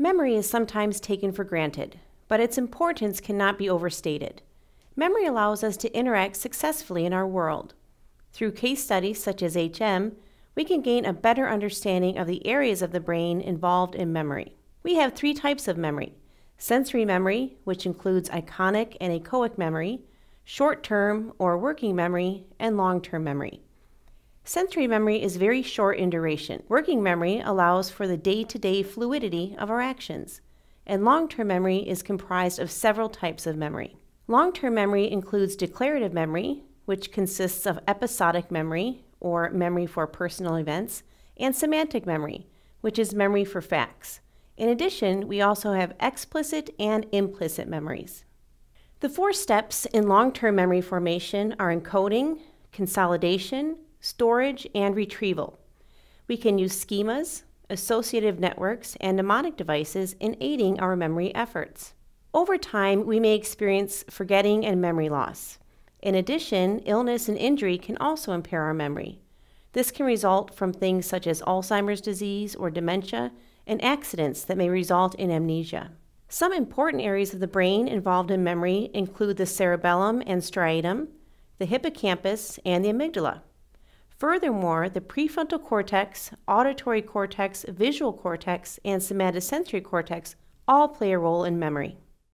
Memory is sometimes taken for granted, but its importance cannot be overstated. Memory allows us to interact successfully in our world. Through case studies such as HM, we can gain a better understanding of the areas of the brain involved in memory. We have three types of memory: sensory memory, which includes iconic and echoic memory, short-term or working memory, and long-term memory. Sensory memory is very short in duration. Working memory allows for the day-to-day fluidity of our actions, and long-term memory is comprised of several types of memory. Long-term memory includes declarative memory, which consists of episodic memory, or memory for personal events, and semantic memory, which is memory for facts. In addition, we also have explicit and implicit memories. The four steps in long-term memory formation are encoding, consolidation, storage, and retrieval. We can use schemas, associative networks, and mnemonic devices in aiding our memory efforts. Over time, we may experience forgetting and memory loss. In addition, illness and injury can also impair our memory. This can result from things such as Alzheimer's disease or dementia and accidents that may result in amnesia. Some important areas of the brain involved in memory include the cerebellum and striatum, the hippocampus, and the amygdala. Furthermore, the prefrontal cortex, auditory cortex, visual cortex, and somatosensory cortex all play a role in memory.